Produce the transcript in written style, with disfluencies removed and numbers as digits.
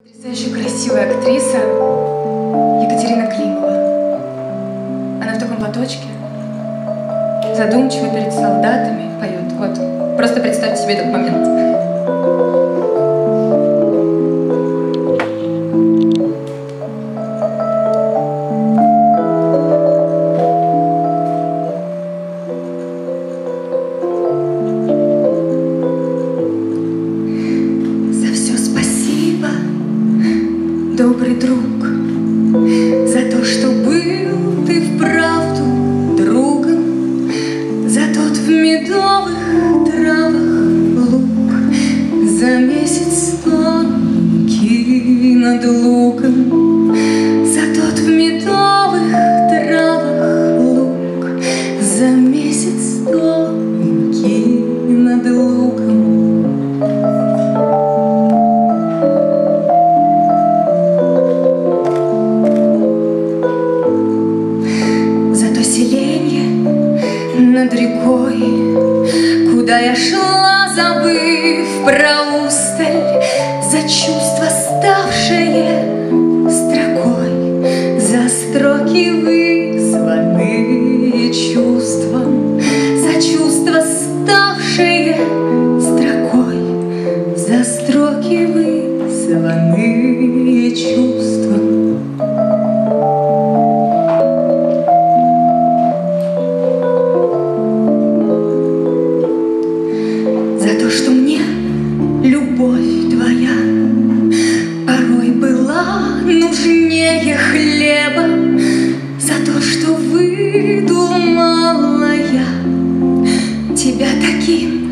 Потрясающе красивая актриса Екатерина Климова. Она в таком платочке, задумчиво перед солдатами поет. Вот, просто представьте себе этот момент. Добрый друг, за то, что был ты вправду другом, за тот в медовых травах луг, за месяц тонкий над луком, за тот в медовых травах луг, за месяц тонкий над луком. Над рекой, куда я шла, забыв про усталь, за чувства, ставшие строкой, за строки, вызванные чувством, за чувства, ставшие строкой, за строки, вызванные чувством. За то, что мне любовь твоя порой была нужнее хлеба, за то, что выдумала я тебя таким,